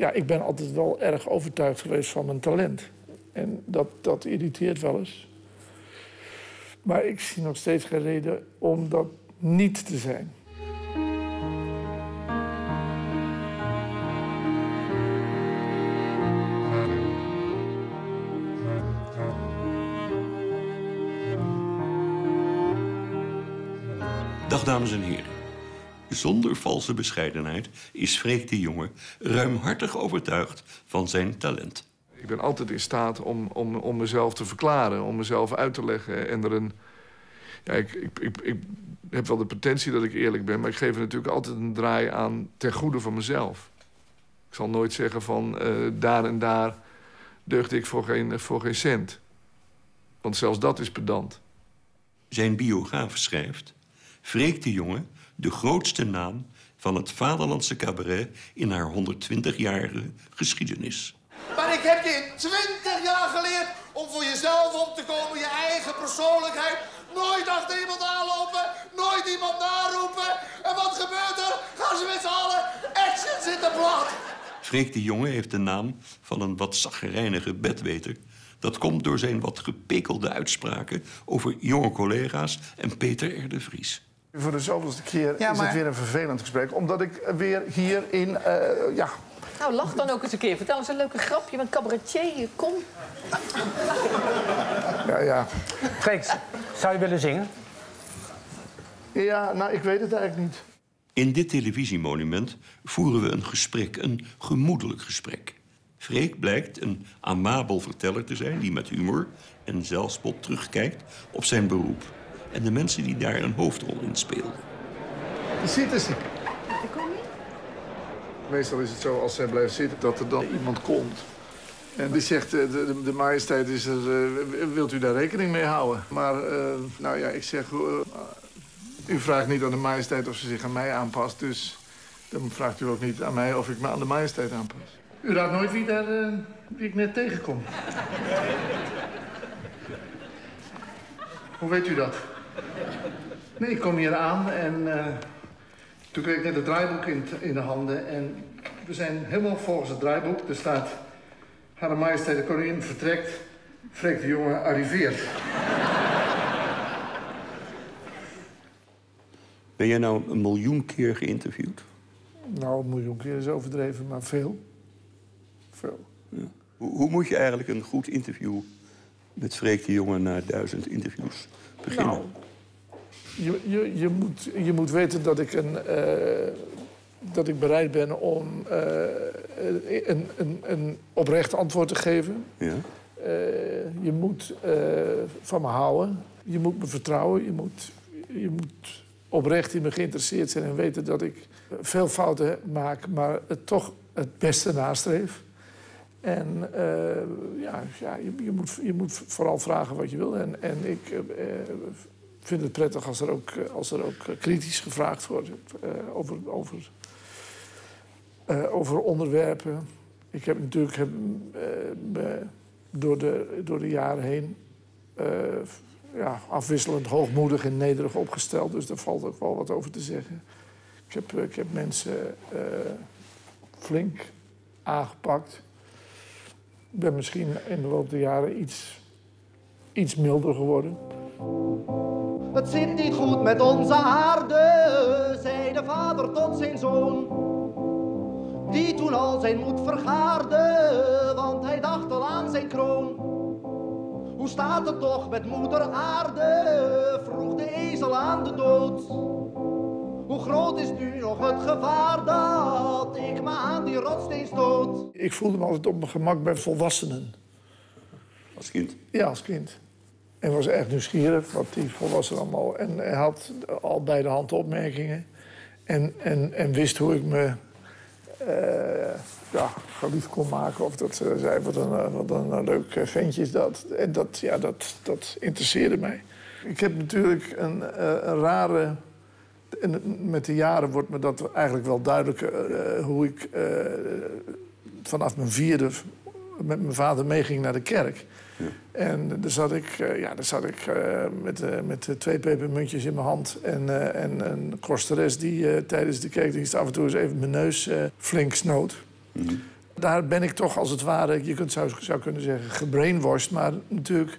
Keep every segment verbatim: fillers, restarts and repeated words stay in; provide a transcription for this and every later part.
ja, ik ben altijd wel erg overtuigd geweest van mijn talent. En dat, dat irriteert wel eens. Maar ik zie nog steeds geen reden om dat niet te zijn. Dag dames en heren. Zonder valse bescheidenheid is Freek de Jonge ruimhartig overtuigd van zijn talent. Ik ben altijd in staat om, om, om mezelf te verklaren, om mezelf uit te leggen. En er een, ja, ik, ik, ik, ik heb wel de pretentie dat ik eerlijk ben, maar ik geef er natuurlijk altijd een draai aan ten goede van mezelf. Ik zal nooit zeggen van uh, daar en daar deugde ik voor geen, voor geen cent. Want zelfs dat is pedant. Zijn biograaf schrijft: Freek de Jonge, de grootste naam van het vaderlandse cabaret in haar honderdtwintigjarige geschiedenis. Maar ik heb je in twintig jaar geleerd om voor jezelf op te komen, je eigen persoonlijkheid. Nooit achter iemand aanlopen, nooit iemand naroepen. En wat gebeurt er? Gaan ze met z'n allen action zitten plat. Freek de Jonge heeft de naam van een wat chagrijnige bedweter. Dat komt door zijn wat gepekelde uitspraken over jonge collega's en Peter R. de Vries. Voor de zoveelste keer Ja, is maar... het weer een vervelend gesprek. Omdat ik weer hier in... Uh, ja. Nou, lach dan ook eens een keer. Vertel eens een leuke grapje. Je bent cabaretier, kom. Ja, ja. Freek, zou je willen zingen? Ja, nou, ik weet het eigenlijk niet. In dit televisiemonument voeren we een gesprek, een gemoedelijk gesprek. Freek blijkt een amabel verteller te zijn die met humor en zelfspot terugkijkt op zijn beroep en de mensen die daar een hoofdrol in speelden. Zitten ze. Meestal is het zo, als zij blijven zitten, dat er dan iemand komt. En die zegt, de, de, de majesteit is er, uh, wilt u daar rekening mee houden? Maar, uh, nou ja, ik zeg, uh, u vraagt niet aan de majesteit of ze zich aan mij aanpast. Dus dan vraagt u ook niet aan mij of ik me aan de majesteit aanpas. U raadt nooit wie, daar, uh, wie ik net tegenkom. Hoe weet u dat? Nee, ik kom hier aan en uh, toen kreeg ik net het draaiboek in, in de handen. En we zijn helemaal volgens het draaiboek. Er staat, Hare Majesteit de Koningin vertrekt, Freek de Jonge arriveert. Ben jij nou een miljoen keer geïnterviewd? Nou, een miljoen keer is overdreven, maar veel. Veel. Ja. Hoe, hoe moet je eigenlijk een goed interview met Freek de Jonge na duizend interviews beginnen? Nou, je, je, je, moet, je moet weten dat ik, een, uh, dat ik bereid ben om uh, een, een, een oprecht antwoord te geven. Ja. Uh, je moet uh, van me houden. Je moet me vertrouwen. Je moet, je moet oprecht in me geïnteresseerd zijn en weten dat ik veel fouten maak, maar het toch het beste nastreef. En uh, ja, ja je, je, moet, je moet vooral vragen wat je wil. En, en ik uh, vind het prettig als er ook, als er ook kritisch gevraagd wordt uh, over, over, uh, over onderwerpen. Ik heb natuurlijk heb, uh, door, de, door de jaren heen uh, ja, afwisselend hoogmoedig en nederig opgesteld. Dus daar valt ook wel wat over te zeggen. Ik heb, ik heb mensen uh, flink aangepakt. Ik ben misschien in de loop der jaren iets, iets milder geworden. Het zit niet goed met onze aarde, zei de vader tot zijn zoon. Die toen al zijn moed vergaarde, want hij dacht al aan zijn kroon. Hoe staat het toch met moeder aarde, vroeg de ezel aan de dood. Hoe groot is nu nog het gevaar dat ik me aan die rotssteen stoot? Ik voelde me altijd op mijn gemak bij volwassenen. Als kind? Ja, als kind. En was erg nieuwsgierig wat die volwassenen allemaal... En hij had al bij de hand opmerkingen. En, en, en wist hoe ik me uh, ja, geliefd kon maken. Of dat ze zei, wat een, wat een leuk ventje is dat. En dat, ja, dat, dat interesseerde mij. Ik heb natuurlijk een, een rare... En met de jaren wordt me dat eigenlijk wel duidelijker uh, hoe ik uh, vanaf mijn vierde met mijn vader meeging naar de kerk. Ja. En daar zat ik, uh, ja, daar zat ik uh, met, uh, met twee pepermuntjes in mijn hand en, uh, en een kosteres die uh, tijdens de kerkdienst af en toe eens even mijn neus uh, flink snoot. Mm-hmm. daar ben ik toch als het ware, je kunt, zou, zou kunnen zeggen, gebrainwashed. Maar natuurlijk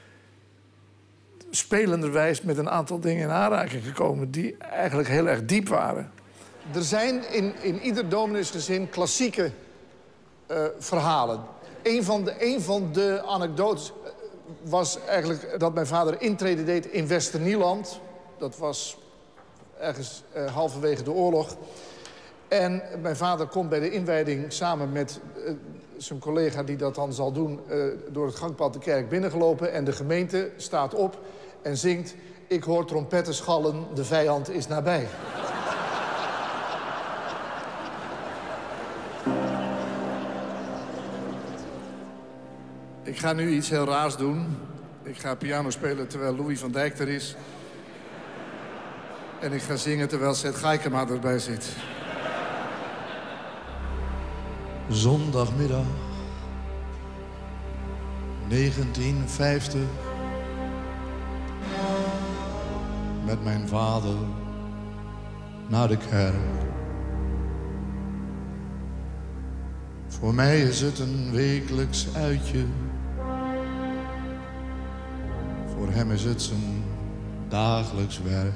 spelenderwijs met een aantal dingen in aanraking gekomen die eigenlijk heel erg diep waren. Er zijn in, in ieder domineesgezin klassieke uh, verhalen. Een van, de, een van de anekdotes was eigenlijk dat mijn vader intrede deed in Westernieland. Dat was ergens uh, halverwege de oorlog. En mijn vader komt bij de inwijding samen met uh, zijn collega die dat dan zal doen, Uh, door het gangpad de kerk binnengelopen. En de gemeente staat op en zingt: ik hoor trompetten schallen, de vijand is nabij. Ik ga nu iets heel raars doen. Ik ga piano spelen terwijl Louis van Dijk er is. En ik ga zingen terwijl Seth Gaikema erbij zit. Zondagmiddag, negentien vijftig. Met mijn vader naar de kerk. Voor mij is het een wekelijks uitje. Voor hem is het zijn dagelijks werk.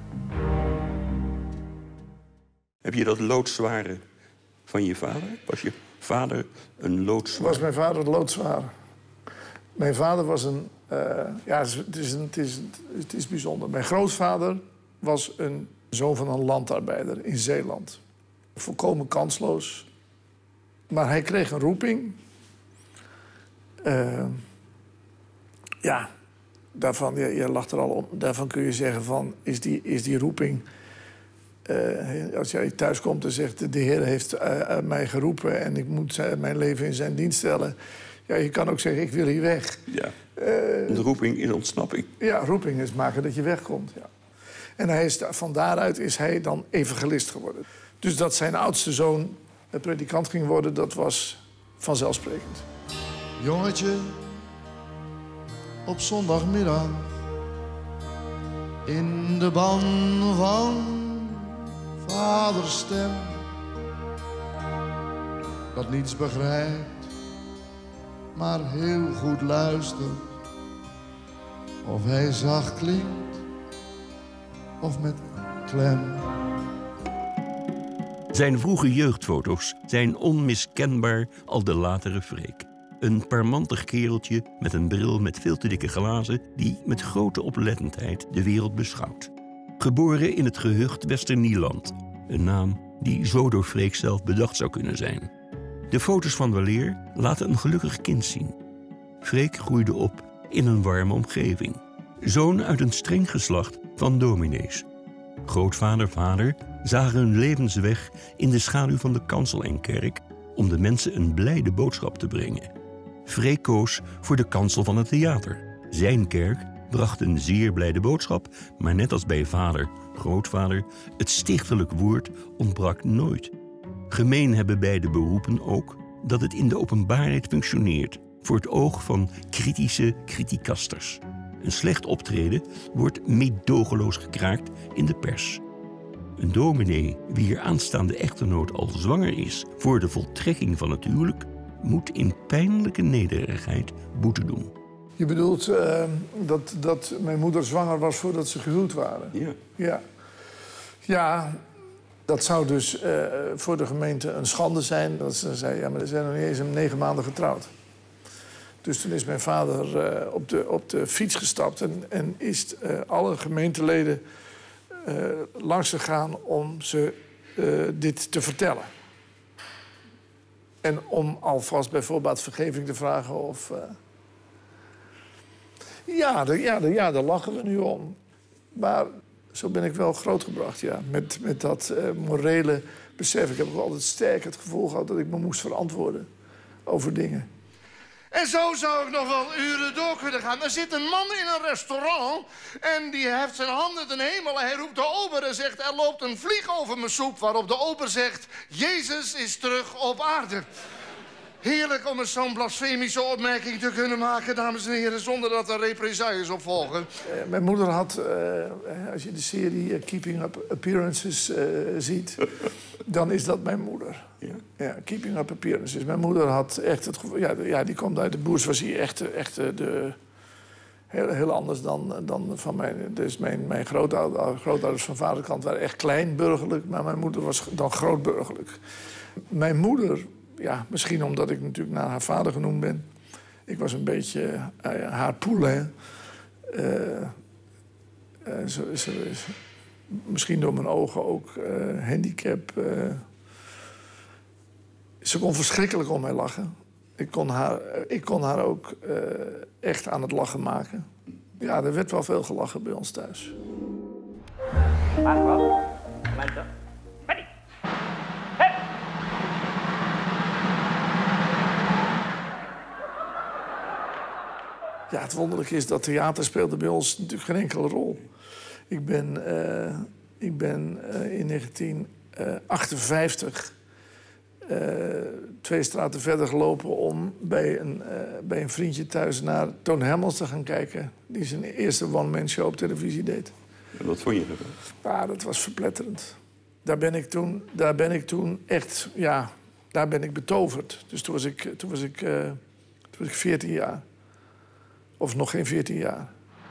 Heb je dat loodzware van je vader? Was je vader een loodzware? Was mijn vader loodzwaar? Mijn vader was een... Uh, ja, het is, een, het, is, het is bijzonder. Mijn grootvader was een zoon van een landarbeider in Zeeland. Volkomen kansloos. Maar hij kreeg een roeping. Uh, ja, daarvan, je, je lacht er al om. Daarvan kun je zeggen van, is die, is die roeping... Uh, als jij thuis komt en zegt, de Heer heeft uh, mij geroepen en ik moet uh, mijn leven in zijn dienst stellen. Ja, je kan ook zeggen, ik wil hier weg. Ja. Uh, de roeping is ontsnapping. Ja, roeping is maken dat je wegkomt. Ja. En hij is, van daaruit is hij dan evangelist geworden. Dus dat zijn oudste zoon een predikant ging worden, dat was vanzelfsprekend. Jongetje, op zondagmiddag, in de ban van vaders stem, dat niets begrijpt, maar heel goed luistert, of hij zacht klinkt, of met klem. Zijn vroege jeugdfoto's zijn onmiskenbaar al de latere Freek. Een parmantig kereltje met een bril met veel te dikke glazen die met grote oplettendheid de wereld beschouwt. Geboren in het gehucht Westernieland, een naam die zo door Freek zelf bedacht zou kunnen zijn. De foto's van weleer laten een gelukkig kind zien. Freek groeide op in een warme omgeving. Zoon uit een streng geslacht van dominees. Grootvader, vader zagen hun levensweg in de schaduw van de kansel en kerk om de mensen een blijde boodschap te brengen. Freek koos voor de kansel van het theater. Zijn kerk bracht een zeer blijde boodschap, maar net als bij vader, grootvader, het stichtelijk woord ontbrak nooit. Gemeen hebben beide beroepen ook dat het in de openbaarheid functioneert voor het oog van kritische criticasters. Een slecht optreden wordt meedogenloos gekraakt in de pers. Een dominee wier aanstaande echtgenoot al zwanger is voor de voltrekking van het huwelijk, moet in pijnlijke nederigheid boete doen. Je bedoelt uh, dat, dat mijn moeder zwanger was voordat ze gehuwd waren? Ja. Ja, ja dat zou dus uh, voor de gemeente een schande zijn. Dat ze zei, ja, maar ze zijn nog niet eens negen maanden getrouwd. Dus toen is mijn vader uh, op, de, op de fiets gestapt en, en is uh, alle gemeenteleden uh, langs gegaan om ze uh, dit te vertellen. En om alvast bijvoorbeeld vergeving te vragen of... Uh... Ja, de, ja, de, ja, daar lachen we nu om. Maar zo ben ik wel grootgebracht, ja. Met, met dat uh, morele besef. Ik heb ook altijd sterk het gevoel gehad dat ik me moest verantwoorden over dingen. En zo zou ik nog wel uren door kunnen gaan. Er zit een man in een restaurant en die heeft zijn handen ten hemel. Hij roept de ober en zegt, er loopt een vlieg over mijn soep. Waarop de ober zegt, Jezus is terug op aarde. Heerlijk om eens zo'n blasfemische opmerking te kunnen maken, dames en heren, zonder dat er represailles op volgen. Uh, mijn moeder had, uh, als je de serie uh, Keeping Up Appearances uh, ziet, dan is dat mijn moeder. Ja? Ja, Keeping Up Appearances. Mijn moeder had echt het gevoel, ja, ja, die komt uit de bourgeoisie, echt, echt de, heel, heel anders dan, dan van mijn, dus mijn, mijn grootouders, grootouders van vaderkant waren echt kleinburgerlijk, maar mijn moeder was dan grootburgerlijk. Mijn moeder, ja, misschien omdat ik natuurlijk naar haar vader genoemd ben. Ik was een beetje uh, haar poulain. Uh, uh, zo, zo, zo, misschien door mijn ogen ook uh, handicap. Uh. Ze kon verschrikkelijk om mij lachen. Ik kon haar, uh, ik kon haar ook uh, echt aan het lachen maken. Ja, er werd wel veel gelachen bij ons thuis. Ja, het wonderlijke is dat theater speelde bij ons natuurlijk geen enkele rol. Ik ben, uh, ik ben uh, in negentien achtenvijftig uh, twee straten verder gelopen om bij een, uh, bij een vriendje thuis naar Toon Hermans te gaan kijken. Die zijn eerste one-man show op televisie deed. En wat vond je ervan? Ja, dat was verpletterend. Daar ben ik toen, daar ben ik toen echt, ja, daar ben ik betoverd. Dus toen was ik, toen was ik, uh, toen was ik veertien jaar. Of nog geen veertien jaar.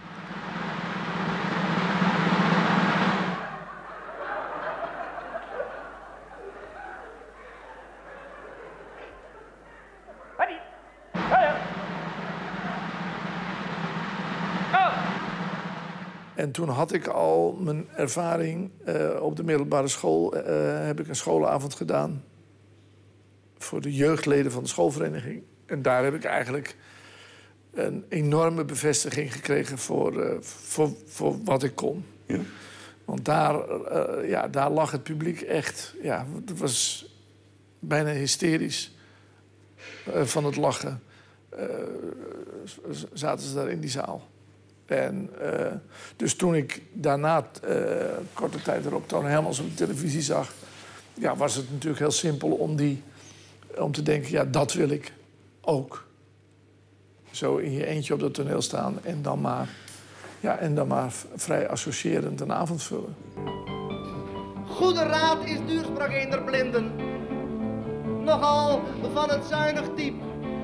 En toen had ik al mijn ervaring uh, op de middelbare school. Uh, heb ik een scholenavond gedaan voor de jeugdleden van de schoolvereniging. En daar heb ik eigenlijk een enorme bevestiging gekregen voor, uh, voor, voor wat ik kon. Ja. Want daar, uh, ja, daar lag het publiek echt... Ja, het was bijna hysterisch uh, van het lachen. Uh, zaten ze daar in die zaal. En uh, dus toen ik daarna, uh, korte tijd erop, Toon Hermans op de televisie zag... Ja, was het natuurlijk heel simpel om, die, om te denken, ja, dat wil ik ook. Zo in je eentje op dat toneel staan en dan maar, ja, en dan maar vrij associërend een avond vullen. Goede raad is duur, sprak een der blinden. Nogal van het zuinig type.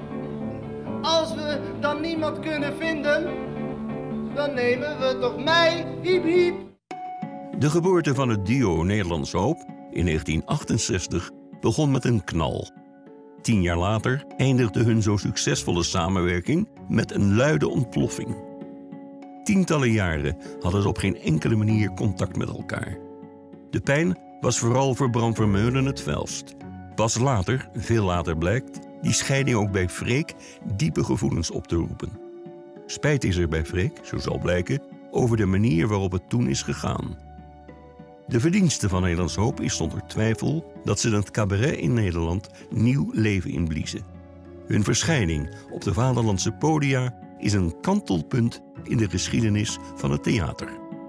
Als we dan niemand kunnen vinden, dan nemen we toch mij, hiep hiep. De geboorte van het duo Nederlands Hoop in negentien achtenzestig begon met een knal. Tien jaar later eindigde hun zo succesvolle samenwerking met een luide ontploffing. Tientallen jaren hadden ze op geen enkele manier contact met elkaar. De pijn was vooral voor Bram Vermeulen het felst. Pas later, veel later blijkt, die scheiding ook bij Freek diepe gevoelens op te roepen. Spijt is er bij Freek, zo zal blijken, over de manier waarop het toen is gegaan. De verdienste van Nederlands Hoop is zonder twijfel dat ze het cabaret in Nederland nieuw leven inbliezen. Hun verschijning op de vaderlandse podia is een kantelpunt in de geschiedenis van het theater.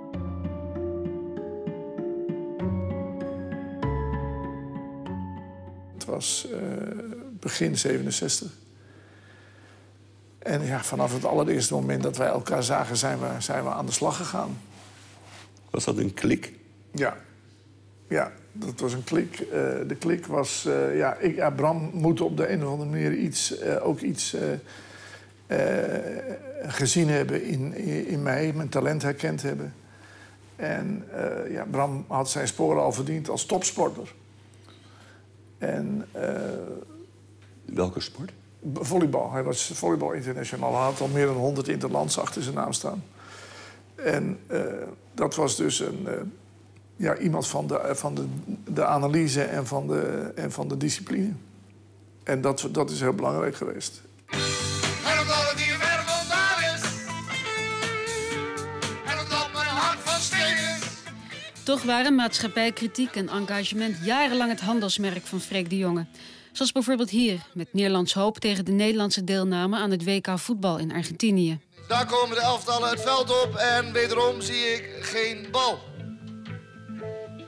Het was uh, begin zevenenzestig. En ja, vanaf het allereerste moment dat wij elkaar zagen, zijn we, zijn we aan de slag gegaan. Was dat een klik? Ja, ja, dat was een klik. Uh, de klik was, uh, ja, ik, ja, Bram moet op de een of andere manier iets, uh, ook iets uh, uh, gezien hebben in, in, in mij, mijn talent herkend hebben. En uh, ja, Bram had zijn sporen al verdiend als topsporter. En, uh, welke sport? Volleybal. Hij was volleybal international. Hij had al meer dan honderd interlands achter zijn naam staan. En uh, dat was dus een, uh, ja, iemand van, de, van de, de analyse en van de, en van de discipline. En dat, dat is heel belangrijk geweest. En omdat het hier werveld daar is. En omdat mijn hart van steen is. Toch waren maatschappijkritiek en engagement jarenlang het handelsmerk van Freek de Jonge. Zoals bijvoorbeeld hier, met Nederlands Hoop tegen de Nederlandse deelname aan het W K voetbal in Argentinië. Daar komen de elftallen het veld op en wederom zie ik geen bal.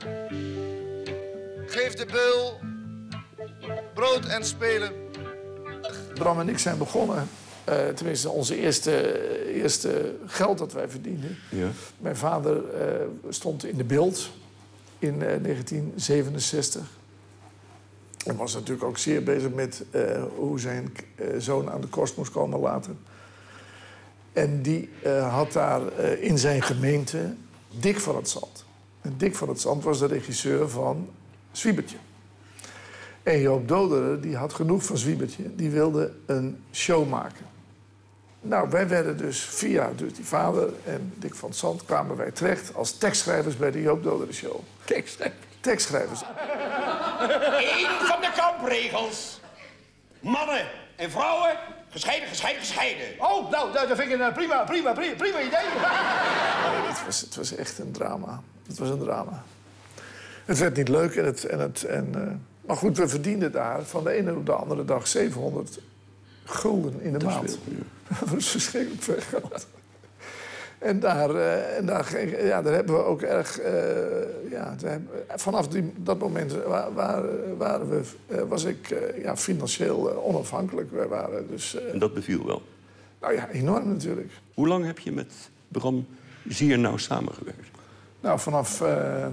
Geef de beul brood en spelen. Bram en ik zijn begonnen, uh, tenminste onze eerste, eerste geld dat wij verdienden. Ja. Mijn vader uh, stond in de Bild in uh, negentien zevenenzestig. En was natuurlijk ook zeer bezig met uh, hoe zijn uh, zoon aan de kost moest komen later. En die uh, had daar uh, in zijn gemeente Dick van het Zand. En Dick van het Zand was de regisseur van Zwiebertje. En Joop Doderen, die had genoeg van Zwiebertje. Die wilde een show maken. Nou, wij werden dus via dus die vader en Dick van het Zand... kwamen wij terecht als tekstschrijvers bij de Joop Doderen show. Tekstschrijvers? Tekstschrijvers. Eén van de kampregels. Mannen en vrouwen, gescheiden, gescheiden, gescheiden. Oh, nou, dat vind ik een prima, prima, prima, prima idee. Oh, het, was, het was echt een drama. Het was een drama. Het werd niet leuk en het... En het en, uh... Maar goed, we verdienden daar van de ene op de andere dag zevenhonderd gulden in de dat maand. Veel, ja. Dat was verschrikkelijk veel geld. En daar, uh, en daar, ja, daar hebben we ook erg... Uh, ja, vanaf die, dat moment waar, waar, waren we, uh, was ik uh, ja, financieel uh, onafhankelijk. We waren dus, uh, en dat beviel wel? Nou ja, enorm natuurlijk. Hoe lang heb je met Bram zeer nauw samengewerkt? Nou, vanaf uh,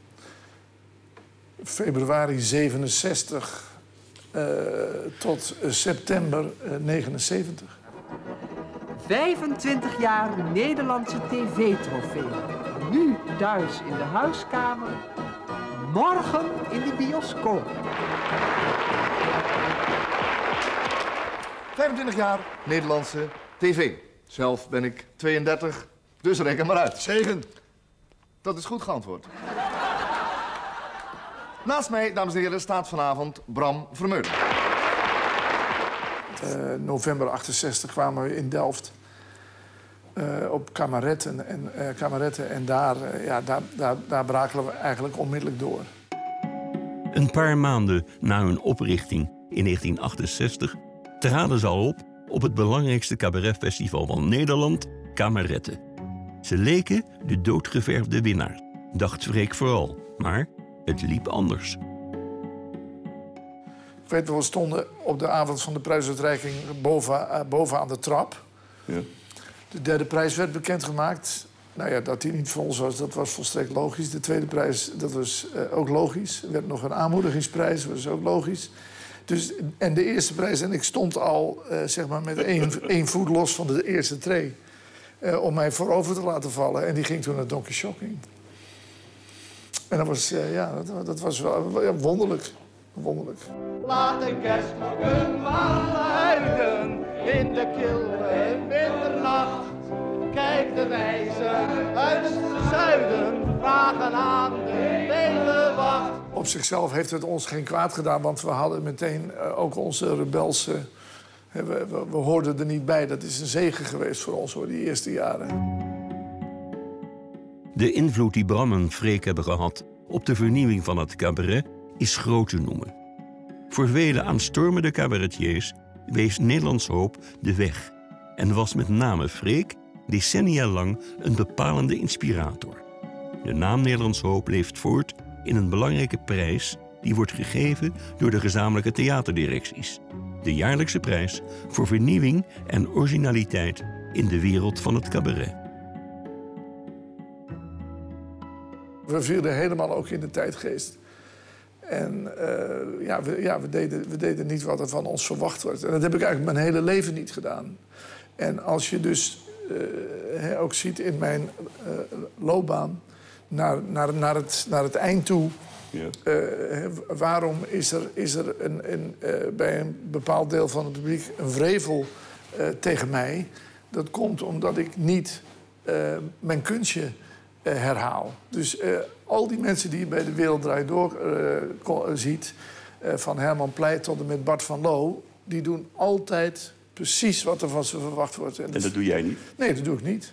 februari zevenenzestig uh, tot uh, september uh, negenenzeventig. vijfentwintig jaar Nederlandse tv-trofee. Nu thuis in de huiskamer, morgen in de bioscoop. vijfentwintig jaar Nederlandse tv. Zelf ben ik tweeëndertig, dus reken maar uit. Zegen. Dat is goed geantwoord. Naast mij, dames en heren, staat vanavond Bram Vermeulen. Uh, november achtenzestig kwamen we in Delft uh, op kameretten. En, uh, kameretten, en daar, uh, ja, daar, daar, daar braken we eigenlijk onmiddellijk door. Een paar maanden na hun oprichting in negentien achtenzestig... traden ze al op op het belangrijkste cabaretfestival van Nederland, Kameretten. Ze leken de doodgeverfde winnaar, dacht Freek vooral. Maar het liep anders. Ik weet wel, we stonden op de avond van de prijsuitreiking boven, uh, boven aan de trap. Ja. De derde prijs werd bekendgemaakt. Nou ja, dat die niet voor ons was, dat was volstrekt logisch. De tweede prijs, dat was uh, ook logisch. Er werd nog een aanmoedigingsprijs, dat was ook logisch. Dus, en de eerste prijs, en ik stond al uh, zeg maar met één, één voet los van de eerste tree... Uh, om mij voorover te laten vallen. En die ging toen naar Donkey Shocking. En dat was, uh, ja, dat, dat was wel ja, wonderlijk. Wonderlijk. Laat de kerstmoggen maar luiden in de kille winternacht. Kijk de wijzen uit het zuiden vragen aan de hele wacht. Op zichzelf heeft het ons geen kwaad gedaan, want we hadden meteen uh, ook onze rebelse... Uh, we, we, we hoorden er niet bij. Dat is een zegen geweest voor ons, hoor, die eerste jaren. De invloed die Bram en Freek hebben gehad op de vernieuwing van het cabaret is groot te noemen. Voor vele aanstormende cabaretiers wees Nederlands Hoop de weg. En was met name Freek decennia lang een bepalende inspirator. De naam Nederlands Hoop leeft voort in een belangrijke prijs die wordt gegeven door de gezamenlijke theaterdirecties. De jaarlijkse prijs voor vernieuwing en originaliteit in de wereld van het cabaret. We vierden helemaal ook in de tijdgeest. En uh, ja, we, ja we, deden, we deden niet wat er van ons verwacht wordt. En dat heb ik eigenlijk mijn hele leven niet gedaan. En als je dus uh, ook ziet in mijn uh, loopbaan naar, naar, naar, het, naar het eind toe... Ja. Uh, waarom is er, is er een, een, uh, bij een bepaald deel van het publiek een wrevel uh, tegen mij? Dat komt omdat ik niet uh, mijn kunstje uh, herhaal. Dus uh, al die mensen die je bij De Wereld Draait Door uh, ziet... Uh, van Herman Pleij tot en met Bart van Loo... die doen altijd precies wat er van ze verwacht wordt. En dat, en dat doe jij niet? Nee, dat doe ik niet.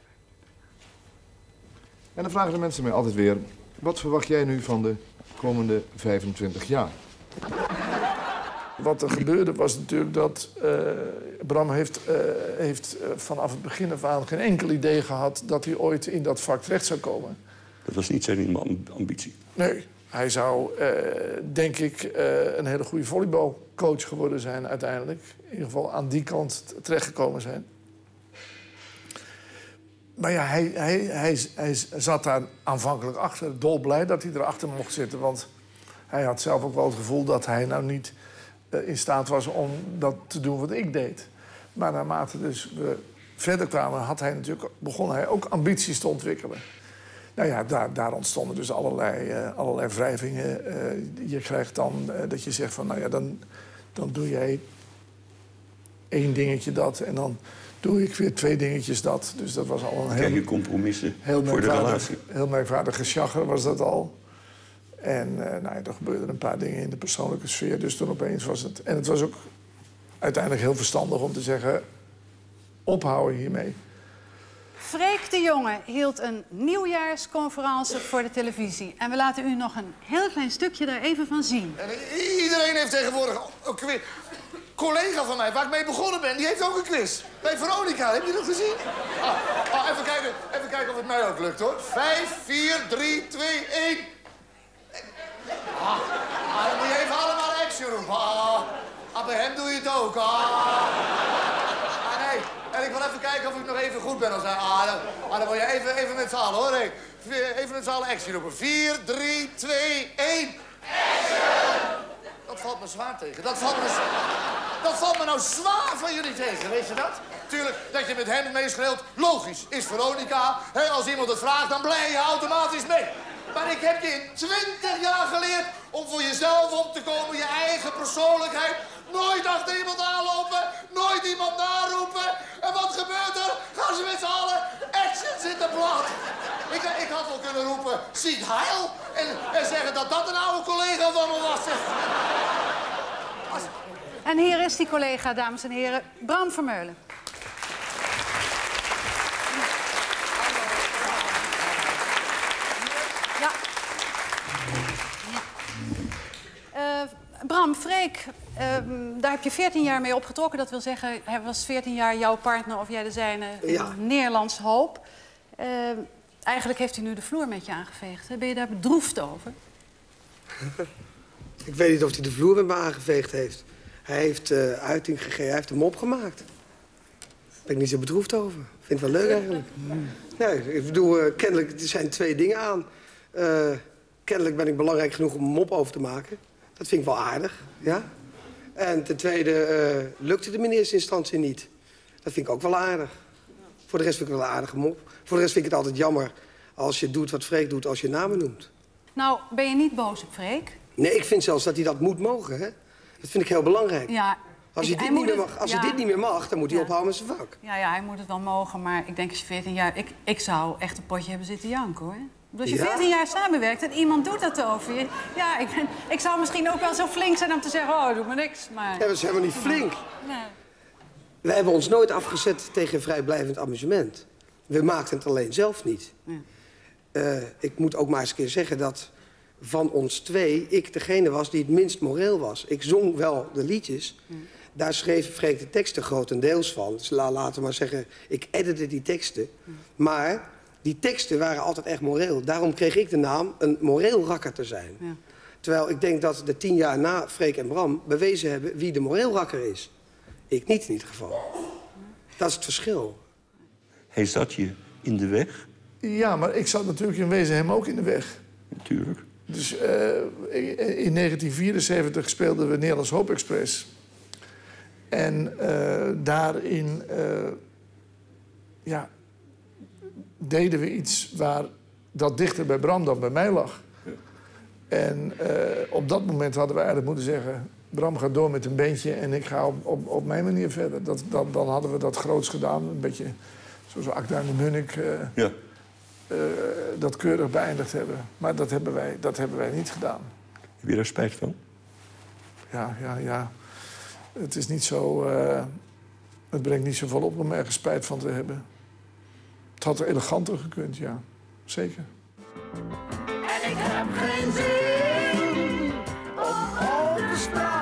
En dan vragen de mensen mij altijd weer... wat verwacht jij nu van de komende vijfentwintig jaar? Wat er gebeurde was natuurlijk dat... Uh, Bram heeft, uh, heeft uh, vanaf het begin af aan geen enkel idee gehad... dat hij ooit in dat vak terecht zou komen. Dat was niet zijn ambitie? Nee, Hij zou, uh, denk ik, uh, een hele goede volleybalcoach geworden zijn uiteindelijk. In ieder geval aan die kant terechtgekomen zijn. Maar ja, hij, hij, hij, hij zat daar aanvankelijk achter. Dolblij dat hij erachter mocht zitten. Want hij had zelf ook wel het gevoel dat hij nou niet uh, in staat was om dat te doen wat ik deed. Maar naarmate dus we verder kwamen, had hij natuurlijk, begon hij ook ambities te ontwikkelen. Nou ja, daar, daar ontstonden dus allerlei, uh, allerlei wrijvingen. Uh, je krijgt dan uh, dat je zegt van, nou ja, dan, dan doe jij één dingetje dat en dan doe ik weer twee dingetjes dat. Dus dat was al een heel... Krijg je compromissen heel voor de relatie. Heel merkwaardige sjagger was dat al. En uh, nou ja, er gebeurden een paar dingen in de persoonlijke sfeer. Dus toen opeens was het... En het was ook uiteindelijk heel verstandig om te zeggen, ophouden hiermee. Freek de Jonge hield een nieuwjaarsconferentie voor de televisie. En we laten u nog een heel klein stukje daar even van zien. En iedereen heeft tegenwoordig een quiz. Collega van mij, waar ik mee begonnen ben, die heeft ook een quiz. Bij Veronica, heb je dat gezien? Ah, ah, even, kijken, even kijken of het mij ook lukt, hoor. Vijf, vier, drie, twee, één. Ah, ah, dan moet je even allemaal action roepen. Ah, ah, bij hem doe je het ook. Ah. Ah, nee. En ik wil even kijken of ik nog even goed ben als hij. Ah, dan, ah, dan moet je even, even met z'n allen, hoor. Nee. Even met z'n allen action roepen. vier, drie, twee, één. Action! Dat valt me zwaar tegen. Dat valt me, dat valt me nou zwaar van jullie tegen, weet je dat? Tuurlijk, dat je met hem meeschreeuwt, logisch, is Veronica. He, als iemand het vraagt, dan blij je automatisch mee. Maar ik heb je in twintig jaar geleerd om voor jezelf op te komen, je eigen persoonlijkheid. Nooit achter iemand aanlopen, nooit iemand naroepen. En wat gebeurt er? Gaan ze met z'n allen action zitten plat. Ik, ik had wel kunnen roepen, ziet heil. En, en zeggen dat dat een oude collega van me was. Als... En hier is die collega, dames en heren, Bram Vermeulen. Ja. Uh, Bram, Freek, uh, daar heb je veertien jaar mee opgetrokken. Dat wil zeggen, hij was veertien jaar jouw partner of jij de zijne. Ja. Nederlands Hoop. Uh, eigenlijk heeft hij nu de vloer met je aangeveegd. Hè? Ben je daar bedroefd over? Ik weet niet of hij de vloer met me aangeveegd heeft. Hij heeft uh, uiting gegeven, hij heeft hem opgemaakt. Daar ben ik niet zo bedroefd over. Ik vind het wel leuk eigenlijk. Nee, ik bedoel, uh, kennelijk, er zijn twee dingen aan. Uh, kennelijk ben ik belangrijk genoeg om een mop over te maken. Dat vind ik wel aardig, ja. En ten tweede uh, lukte het me in eerste instantie niet. Dat vind ik ook wel aardig. Voor de rest vind ik het wel een aardige mop. Voor de rest vind ik het altijd jammer als je doet wat Freek doet als je namen noemt. Nou, ben je niet boos op Freek? Nee, ik vind zelfs dat hij dat moet mogen, hè. Dat vind ik heel belangrijk. Ja. Als, hij ik, dit, hij niet meer het, mag, als ja. hij dit niet meer mag, dan moet hij ja. ophouden met zijn vak. Ja, ja, hij moet het wel mogen, maar ik denk als je veertien jaar... Ik, ik zou echt een potje hebben zitten janken, hoor. Als je Ja? veertien jaar samenwerkt en iemand doet dat over je... Ja, ik, ben, ik zou misschien ook wel zo flink zijn om te zeggen... Oh, doe maar niks, maar... Ja, dat is helemaal niet flink. Nee. We hebben ons nooit afgezet tegen vrijblijvend amusement. We maakten het alleen zelf niet. Ja. Uh, ik moet ook maar eens een keer zeggen dat van ons twee... ik degene was die het minst moreel was. Ik zong wel de liedjes. Ja. Daar schreef Freek de teksten grotendeels van. Dus laten we maar zeggen, ik edite die teksten. Ja. Maar die teksten waren altijd echt moreel. Daarom kreeg ik de naam een moreel rakker te zijn. Ja. Terwijl ik denk dat de tien jaar na Freek en Bram bewezen hebben wie de moreel rakker is. Ik niet in ieder geval. Dat is het verschil. Hij zat je in de weg? Ja, maar ik zat natuurlijk in wezen hem ook in de weg. Natuurlijk. Dus uh, in negentien vierenzeventig speelden we Nederlands Hoop Express. En uh, daarin uh, ja, deden we iets waar dat dichter bij Bram dan bij mij lag. Ja. En uh, op dat moment hadden we eigenlijk moeten zeggen... Bram gaat door met een bandje en ik ga op, op, op mijn manier verder. Dat, dan, dan hadden we dat groots gedaan. Een beetje zoals Akda en de Munnik uh, ja. uh, dat keurig beëindigd hebben. Maar dat hebben, wij, dat hebben wij niet gedaan. Heb je daar spijt van? Ja, ja, ja. Het is niet zo... Uh, het brengt niet zoveel op om ergens spijt van te hebben. Het had er eleganter gekund, ja. Zeker. En ik heb geen zin om op te staan.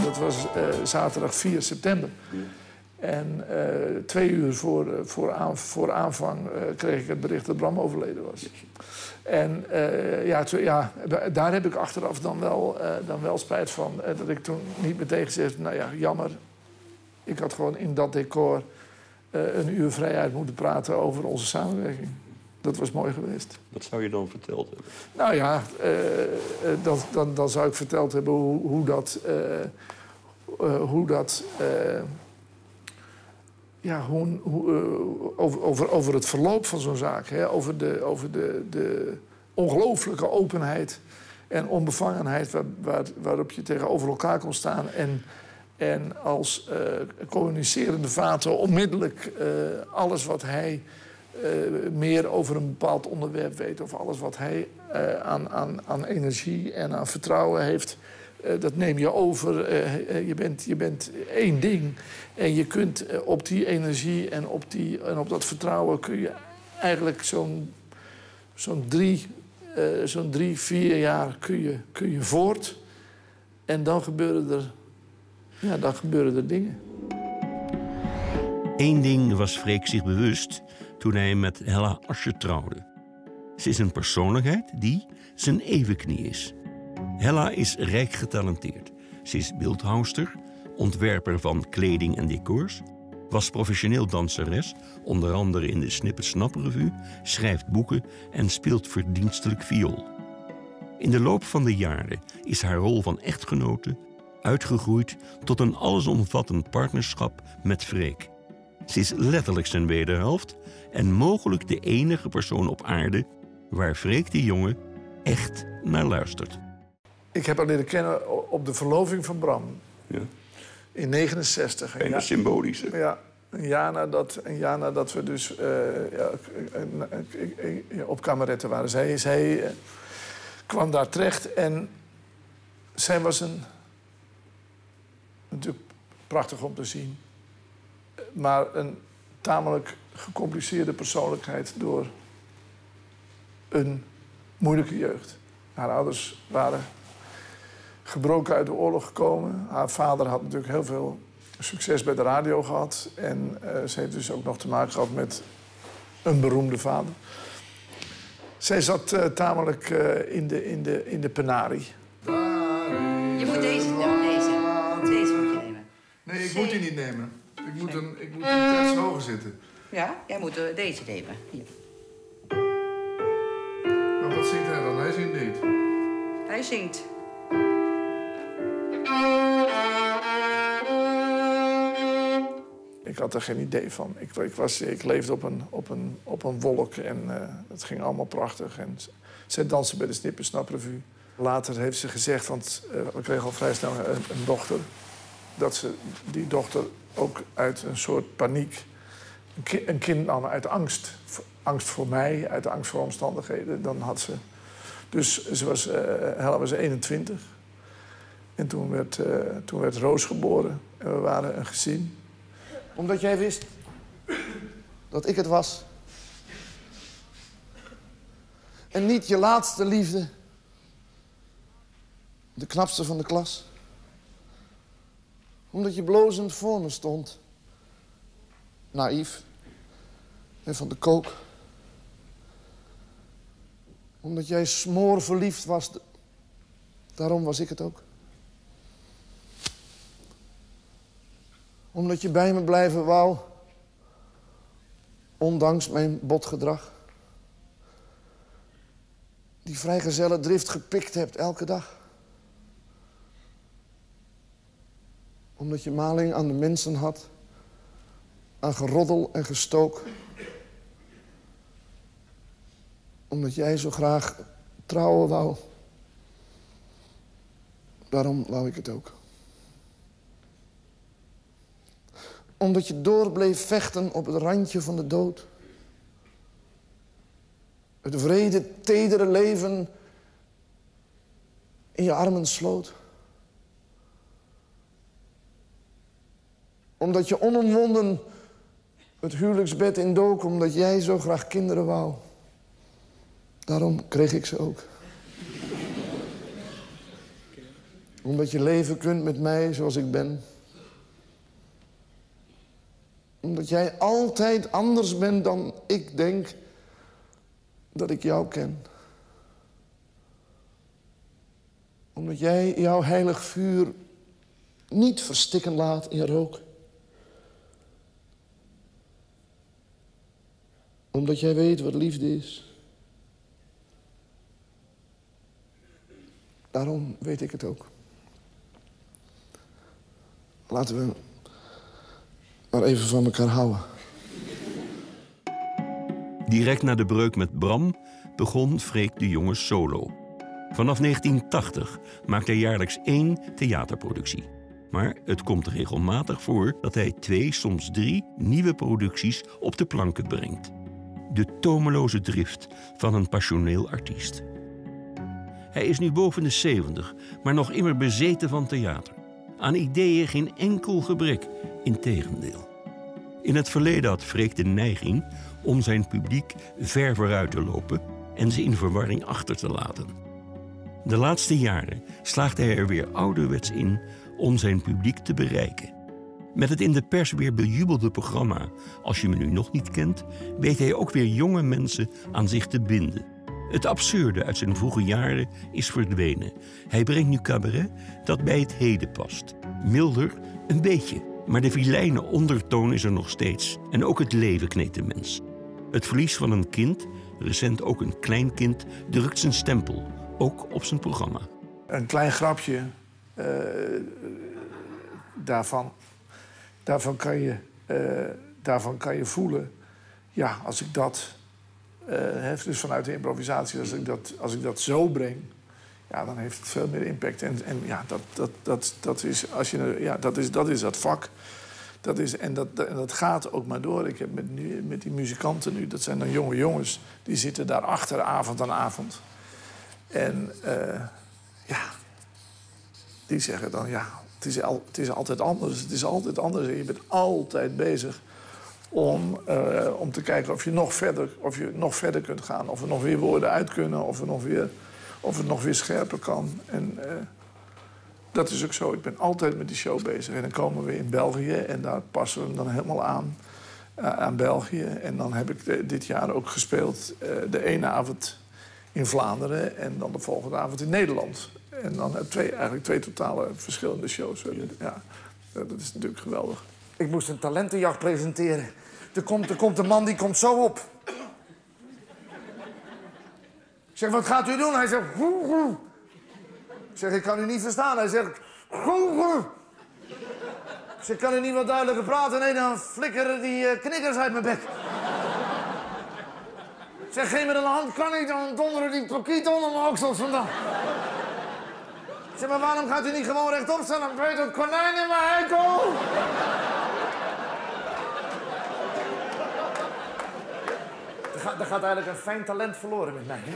dat was uh, zaterdag vier september. En uh, twee uur voor, uh, voor, aan, voor aanvang uh, kreeg ik het bericht dat Bram overleden was. En uh, ja, to, ja, daar heb ik achteraf dan wel, uh, dan wel spijt van. Uh, dat ik toen niet meteen gezegd heb, nou ja, jammer. Ik had gewoon in dat decor uh, een uur vrijheid moeten praten over onze samenwerking. Dat was mooi geweest. Wat zou je dan verteld hebben? Nou ja, uh, dat, dan, dan zou ik verteld hebben hoe, hoe dat... Uh, uh, hoe dat uh, ja, hoe, hoe, uh, over, over, over het verloop van zo'n zaak. Hè? Over, de, over de, de ongelooflijke openheid en onbevangenheid... Waar, waar, waarop je tegenover elkaar kon staan... En, en als uh, communicerende vader onmiddellijk uh, alles wat hij... Uh, meer over een bepaald onderwerp weet... of alles wat hij uh, aan, aan, aan energie en aan vertrouwen heeft... Uh, dat neem je over. Uh, uh, je, bent, je bent één ding. En je kunt uh, op die energie en op, die, en op dat vertrouwen... kun je eigenlijk zo'n zo'n drie, uh, zo'n drie, vier jaar kun je, kun je voort. En dan gebeuren er, ja, dan gebeuren er dingen. Eén ding was Freek zich bewust... toen hij met Hella Ascher trouwde. Ze is een persoonlijkheid die zijn evenknie is. Hella is rijk getalenteerd. Ze is beeldhouwster, ontwerper van kleding en decors... was professioneel danseres, onder andere in de Snip het Snap Revue... schrijft boeken en speelt verdienstelijk viool. In de loop van de jaren is haar rol van echtgenote... uitgegroeid tot een allesomvattend partnerschap met Freek. Ze is letterlijk zijn wederhelft... en mogelijk de enige persoon op aarde waar Freek de Jonge echt naar luistert. Ik heb haar leren kennen op de verloving van Bram. Ja. In negenenzestig. Bijna ja, symbolisch. Hè? Ja, een jaar nadat, een jaar nadat we dus uh, ja, op kameretten waren. Zij, zij uh, kwam daar terecht en zij was een... natuurlijk prachtig om te zien. Maar een tamelijk gecompliceerde persoonlijkheid door een moeilijke jeugd. Haar ouders waren gebroken uit de oorlog gekomen. Haar vader had natuurlijk heel veel succes bij de radio gehad. En uh, ze heeft dus ook nog te maken gehad met een beroemde vader. Zij zat uh, tamelijk uh, in, de, in, de, in de penarie. Je moet deze nemen, deze. Deze moet je nemen. Nee, ik moet die niet nemen. Ik moet een, ik moet een terts hoger zitten. Ja, jij moet uh, deze nemen. Hier. Maar wat zingt hij dan? Hij zingt niet. Hij zingt. Ik had er geen idee van. Ik, ik, was, ik leefde op een, op een, op een wolk en uh, het ging allemaal prachtig. En zij danste bij de Snip het Snap Revue. Later heeft ze gezegd, want uh, we kregen al vrij snel een, een dochter... dat ze die dochter ook uit een soort paniek... een, ki een kind nam uit angst. Angst voor mij, uit angst voor omstandigheden. Dan had ze... Dus ze was, uh, Hella was eenentwintig. En toen werd, uh, toen werd Roos geboren. En we waren een gezin. Omdat jij wist dat ik het was. En niet je laatste liefde. De knapste van de klas. Omdat je blozend voor me stond. Naïef. En van de kook. Omdat jij smoorverliefd was. Daarom was ik het ook. Omdat je bij me blijven wou. Ondanks mijn botgedrag. Die vrijgezelle drift gepikt hebt elke dag. Omdat je maling aan de mensen had. Aan geroddel en gestook. Omdat jij zo graag trouwen wou. Daarom wou ik het ook. Omdat je door bleef vechten op het randje van de dood. Het wrede, tedere leven in je armen sloot. Omdat je onomwonden het huwelijksbed indook, omdat jij zo graag kinderen wou. Daarom kreeg ik ze ook. Omdat je leven kunt met mij zoals ik ben. Omdat jij altijd anders bent dan ik denk dat ik jou ken. Omdat jij jouw heilig vuur niet verstikken laat in rook. Omdat jij weet wat liefde is. Daarom weet ik het ook. Laten we maar even van elkaar houden. Direct na de breuk met Bram begon Freek de Jonge solo. Vanaf negentien tachtig maakte hij jaarlijks één theaterproductie. Maar het komt regelmatig voor dat hij twee, soms drie nieuwe producties op de planken brengt. De tomeloze drift van een passioneel artiest. Hij is nu boven de zeventig, maar nog immer bezeten van theater. Aan ideeën geen enkel gebrek, integendeel. In het verleden had Freek de neiging om zijn publiek ver vooruit te lopen en ze in verwarring achter te laten. De laatste jaren slaagde hij er weer ouderwets in om zijn publiek te bereiken. Met het in de pers weer bejubelde programma Als je me nu nog niet kent, weet hij ook weer jonge mensen aan zich te binden. Het absurde uit zijn vroege jaren is verdwenen. Hij brengt nu cabaret dat bij het heden past. Milder, een beetje. Maar de vilijne ondertoon is er nog steeds. En ook het leven kneedt de mens. Het verlies van een kind, recent ook een kleinkind, drukt zijn stempel. Ook op zijn programma. Een klein grapje. Uh, daarvan, daarvan, kan je, uh, daarvan kan je voelen. Ja, als ik dat... Uh, heeft dus vanuit de improvisatie, als ik dat, als ik dat zo breng, ja, dan heeft het veel meer impact. En, en ja, dat, dat, dat, dat, is, als je, ja dat, is, dat is dat vak. Dat is, en, dat, en dat gaat ook maar door. Ik heb met, nu, met die muzikanten nu, dat zijn dan jonge jongens, die zitten daarachter avond aan avond. En uh, ja, die zeggen dan, ja, het is, al, het is altijd anders. Het is altijd anders en je bent altijd bezig om, uh, om te kijken of je, nog verder, of je nog verder kunt gaan. Of er nog weer woorden uit kunnen, of, er nog weer, of het nog weer scherper kan. En uh, dat is ook zo. Ik ben altijd met die show bezig. En dan komen we in België en daar passen we hem dan helemaal aan. Uh, aan België. En dan heb ik de, dit jaar ook gespeeld uh, de ene avond in Vlaanderen en dan de volgende avond in Nederland. En dan twee, eigenlijk twee totale verschillende shows. Ja, dat is natuurlijk geweldig. Ik moest een talentenjacht presenteren. Er komt, er komt een man, die komt zo op. Ik zeg, wat gaat u doen? Hij zegt, groe, groe. Ik zeg, ik kan u niet verstaan. Hij zegt, groe, groe. Ik zeg, kan u niet wat duidelijker praten? Nee, dan flikkeren die uh, knikkers uit mijn bek. Ik zeg, geef me de hand, kan ik dan donderen die pakiet onder mijn oksels vandaan. Ik zeg, maar waarom gaat u niet gewoon rechtop staan? Dan weet het konijn in mijn heikel. Er gaat, er gaat eigenlijk een fijn talent verloren met mij. Hè?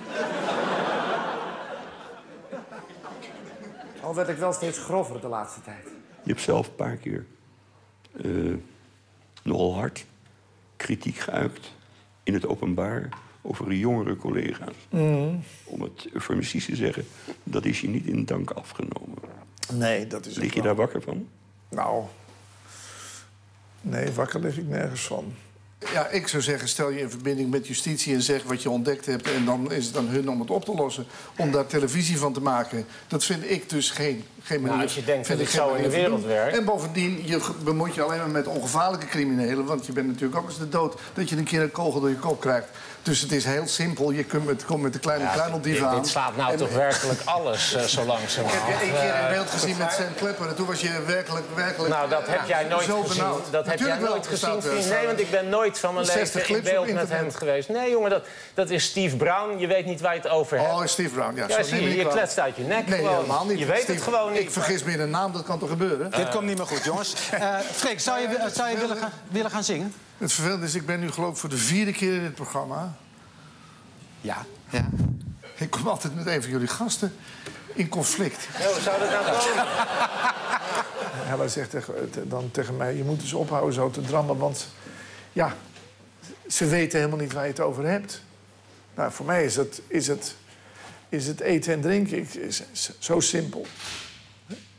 Al werd ik wel steeds grover de laatste tijd. Je hebt zelf een paar keer uh, nogal hard kritiek geuit in het openbaar over jongere collega's. Mm. Om het eufemistisch te zeggen, dat is je niet in dank afgenomen. Nee, dat is ook Lig je wel. daar wakker van? Nou, nee, wakker lig ik nergens van. Ja, ik zou zeggen, stel je in verbinding met justitie en zeg wat je ontdekt hebt en dan is het aan hun om het op te lossen. Om daar televisie van te maken, dat vind ik dus geen, geen manier. Nou, als je denkt vind dat ik het zo in de wereld werkt. En bovendien, je bemoeit je alleen maar met ongevaarlijke criminelen, want je bent natuurlijk ook eens de dood dat je een keer een kogel door je kop krijgt. Dus het is heel simpel, je kunt met, komt met de kleine Ja, kruimeldieven aan. Dit slaat nou en, toch werkelijk alles uh, zo langzamerhand. Ik heb je één keer in beeld gezien met Sam Klepper en toen was je werkelijk, werkelijk Nou, dat heb jij nooit zo gezien. benauwd. Dat heb jij nooit gezien, vriend. Nee, want ik ben nooit van mijn leven in beeld met hem geweest. Nee, jongen, dat, dat is Steve Brown. Je weet niet waar je het over hebt. Oh, Steve Brown, ja. Ja, zie je, je kletst uit je nek Nee, gewoon. helemaal niet. Je weet Steve, het gewoon niet. Ik vergis me in een naam, dat kan toch gebeuren? Dit komt niet meer goed, jongens. Uh, Freek, zou je, zou je willen, gaan, willen gaan zingen? Het vervelende is, ik ben nu geloof ik voor de vierde keer in dit programma. Ja. ja. Ik kom altijd met een van jullie gasten in conflict. Hoe zou dat nou komen? Hella zegt tegen, dan tegen mij, je moet dus ophouden zo te drammen, want ja, ze weten helemaal niet waar je het over hebt. Nou, voor mij is het, is het, is het eten en drinken ik, is, is zo simpel.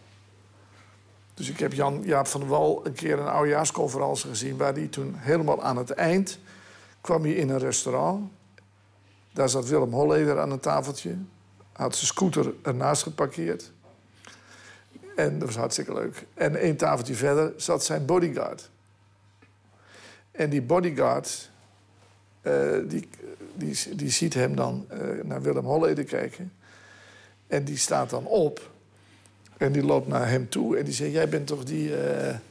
Dus ik heb Jan Jaap van der Wal een keer een oudejaarsconferentie gezien... waar hij toen helemaal aan het eind kwam hij in een restaurant. Daar zat Willem Holleder aan een tafeltje. Had zijn scooter ernaast geparkeerd. En dat was hartstikke leuk. En één tafeltje verder zat zijn bodyguard. En die bodyguard, uh, die, die, die ziet hem dan uh, naar Willem Holleder kijken. En die staat dan op. En die loopt naar hem toe en die zegt... Jij bent toch die... Uh, uh,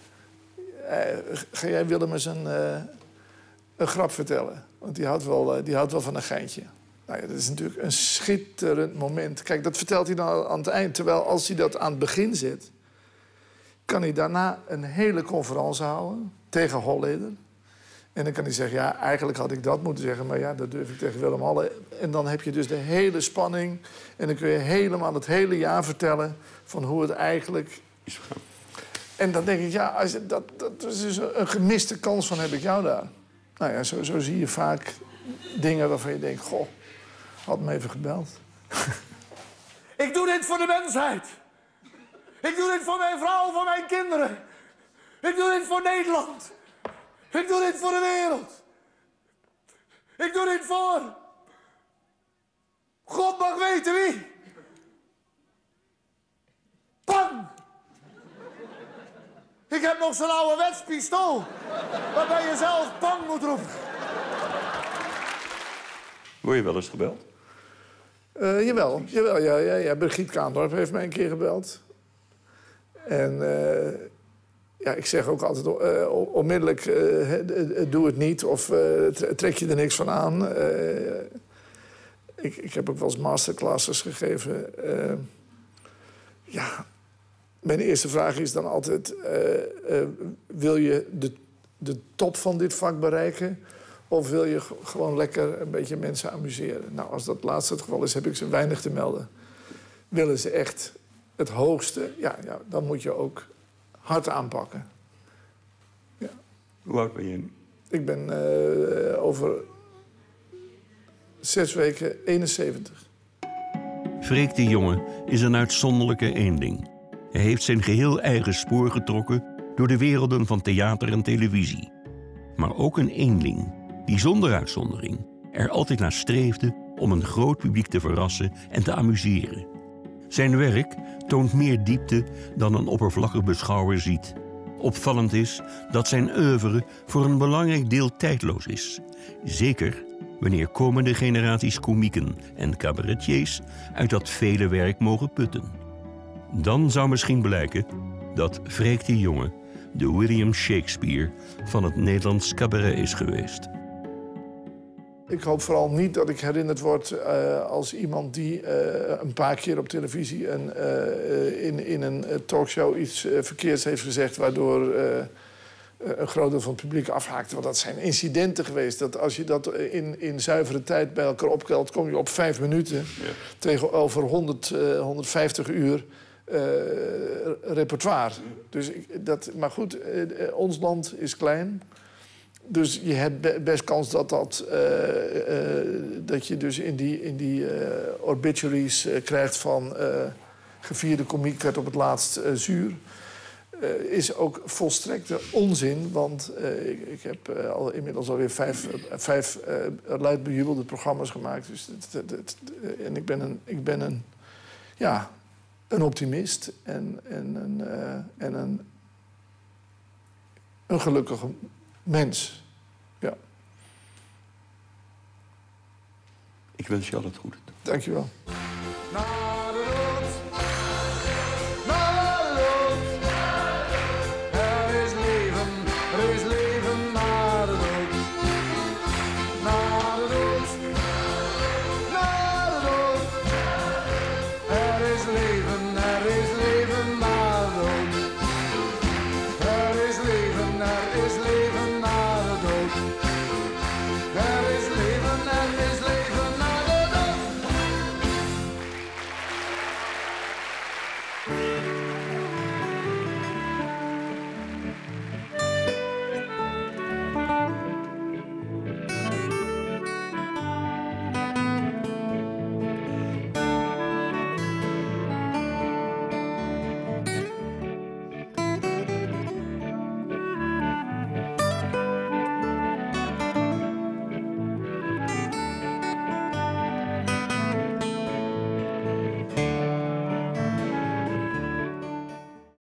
ga jij Willem eens een, uh, een grap vertellen? Want die houdt, wel, uh, die houdt wel van een geintje. Nou ja, dat is natuurlijk een schitterend moment. Kijk, dat vertelt hij dan aan het eind. Terwijl als hij dat aan het begin zet... kan hij daarna een hele conferentie houden tegen Holleder. En dan kan hij zeggen, ja, eigenlijk had ik dat moeten zeggen... maar ja, dat durf ik tegen Willem Holleder. En dan heb je dus de hele spanning... en dan kun je helemaal het hele jaar vertellen... van hoe het eigenlijk is. En dan denk ik, ja, als je, dat, dat is dus een gemiste kans van heb ik jou daar. Nou ja, zo, zo zie je vaak dingen waarvan je denkt... goh, had me even gebeld. Ik doe dit voor de mensheid. Ik doe dit voor mijn vrouw, voor mijn kinderen. Ik doe dit voor Nederland. Ik doe dit voor de wereld. Ik doe dit voor... God mag weten wie. Bang! Ik heb nog zo'n ouderwets pistool. Waarbij je zelf bang moet roepen. Word je wel eens gebeld? Uh, jawel, jawel ja, ja, ja. Brigitte Kaandorp heeft mij een keer gebeld. En uh, ja, ik zeg ook altijd uh, onmiddellijk, uh, doe het niet of uh, trek je er niks van aan. Uh, ik, ik heb ook wel eens masterclasses gegeven. Uh, ja, mijn eerste vraag is dan altijd, uh, uh, wil je de, de top van dit vak bereiken? Of wil je gewoon lekker een beetje mensen amuseren? Nou, als dat laatste het geval is, heb ik ze weinig te melden. Willen ze echt het hoogste, ja, ja, dan moet je ook hard aanpakken. Ja. Hoe oud ben je nu? Ik ben uh, over zes weken eenenzeventig. Freek de Jonge is een uitzonderlijke eenling. Hij heeft zijn geheel eigen spoor getrokken door de werelden van theater en televisie. Maar ook een eenling die zonder uitzondering er altijd naar streefde om een groot publiek te verrassen en te amuseren. Zijn werk toont meer diepte dan een oppervlakkig beschouwer ziet. Opvallend is dat zijn oeuvre voor een belangrijk deel tijdloos is. Zeker wanneer komende generaties komieken en cabaretiers uit dat vele werk mogen putten. Dan zou misschien blijken dat Freek de Jonge de William Shakespeare van het Nederlands cabaret is geweest. Ik hoop vooral niet dat ik herinnerd word uh, als iemand die uh, een paar keer op televisie en uh, in, in een talkshow iets uh, verkeerds heeft gezegd, waardoor uh, een groot deel van het publiek afhaakte. Want dat zijn incidenten geweest. Dat als je dat in, in zuivere tijd bij elkaar optelt, kom je op vijf minuten ja. tegenover honderd, uh, honderdvijftig uur uh, repertoire. Dus ik, dat, maar goed, uh, ons land is klein. Dus je hebt best kans dat, dat, uh, uh, dat je dus in die, in die uh, obituaries uh, krijgt van uh, gevierde komiek werd op het laatst uh, zuur. Uh, is ook volstrekte onzin, want uh, ik, ik heb uh, al, inmiddels alweer vijf, uh, vijf uh, luidbejubelde programma's gemaakt. Dus het, het, het, uh, en ik ben een, ik ben een, ja, een optimist en, en, een, uh, en een, een gelukkige mens. Ja. Ik wens je al het goede. Dank je wel. Nou.